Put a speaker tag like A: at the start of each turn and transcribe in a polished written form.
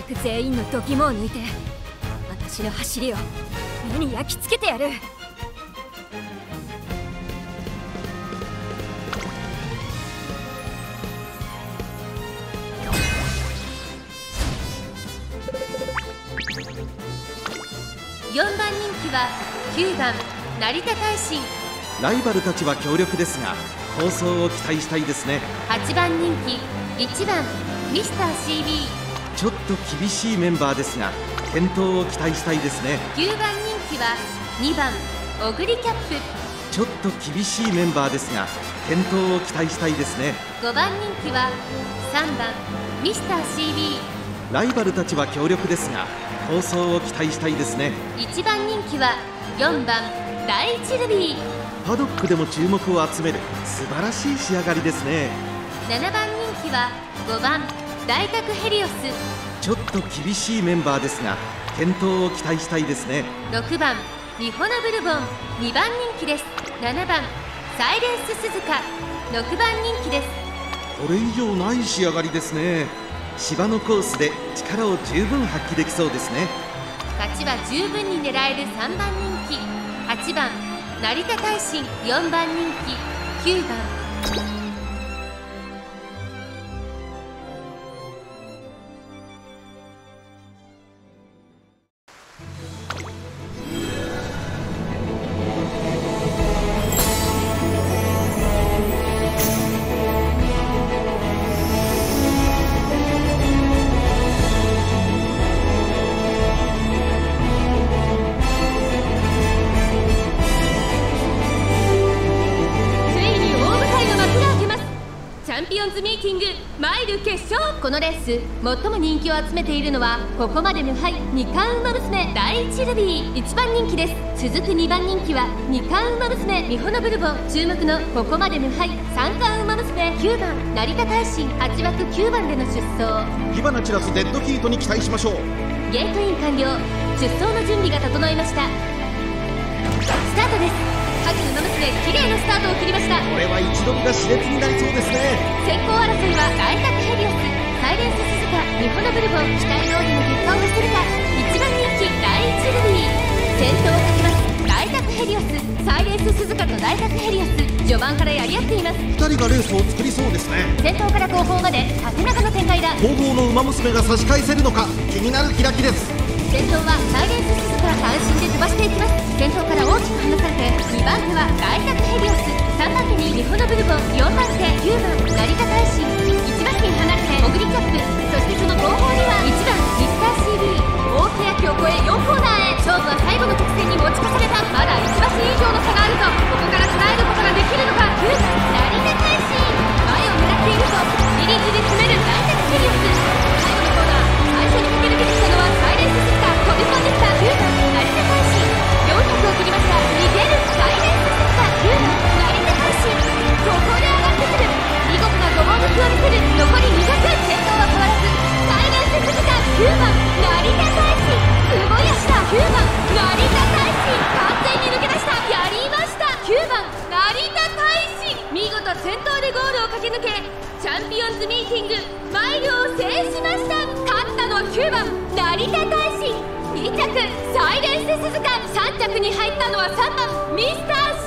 A: 役全員の度肝を抜いて私の走りを目に焼き付けてやる。
B: 4番人気は9番成田大臣。
C: ライバルたちは強力ですが好走を期待したいですね。
B: 8番人気1番ミスター CB。
C: ちょっと厳しいメンバーですが健闘を期待したいですね。
B: 9番人気は2番オグリキャップ。
C: ちょっと厳しいメンバーですが健闘を期待したいですね。
B: 5番人気は3番ミスター CB。
C: ライバルたちは強力ですが好走を期待したいですね。
B: 1番人気は4番第一ルビー。
C: パドックでも注目を集める素晴らしい仕上がりですね。
B: 7番人気は5番大宅ヘリオス。
C: ちょっと厳しいメンバーですが健闘を期待したいですね。
B: 6番ミホナブルボン2番人気です。7番サイレンス鈴鹿6番人気です。
C: これ以上ない仕上がりですね。芝のコースで力を十分発揮できそうですね。
B: 勝ちは十分に狙える3番人気8番成田大臣。4番人気9番。チャンピオンズミーティングマイル決勝。このレース最も人気を集めているのはここまで無敗二冠馬娘第一ルビー1番人気です。続く2番人気は二冠馬娘ミホノブルボン。注目のここまで無敗三冠馬娘9番成田大臣。8枠9番での出走。
D: 火花散らすデッドヒートに期待しましょう。
B: ゲートイン完了。出走の準備が整いました。スタートです。各馬娘綺麗なスタートを切りました。
D: これは一度が熾烈になりそうですね。
B: 先行争いは大宅ヘリオスサイレンス鈴鹿ミホノブルボン。期待通りの結果を出せるか。1番人気第一ルビー。先頭をかけます大宅ヘリオスサイレンス鈴鹿と大宅ヘリオス。序盤からやり合っています。
D: 2人がレースを作りそうですね。
B: 先頭から後方まで縦長の展開だ。
D: 後方の馬娘が差し返せるのか気になる開きです。
B: 先頭はサイレンス鈴鹿。単身で飛ばしていきます。先頭から大きく離されて2番手は大宅ヘリオス。3番手にミホノブルボン。4番手9番成田大臣。1番手に離れてオグリキャップ。そしてその後方には1番ミスター CB。 大欅を越え4コーナーへ。勝負は最後の直線に持ち越された。まだ1馬身以上の差があるぞ。ここから捉えることができるのか。9番成田大臣。前を狙っているぞ。リリーズで詰める大宅ヘリオス。最後のコーナー最初に駆け抜けてきたのはサイレンス鈴鹿。飛び込んできた9番成田大臣。400を切りました。逃げるサイレンス鈴鹿9番成田大臣。ここで上がってくる。見事なごぼう抜きを見せる。残り200。先頭は変わらずサイレンス鈴鹿9番成田大臣。久保やした9番成田大臣。完全に抜け出した。やりました9番成田大臣。見事先頭でゴールを駆け抜けチャンピオンズミーティングマイルを制しました。勝ったのは9番成田大臣。2着サイレンス鈴鹿。3着に入ったのは3番ミスター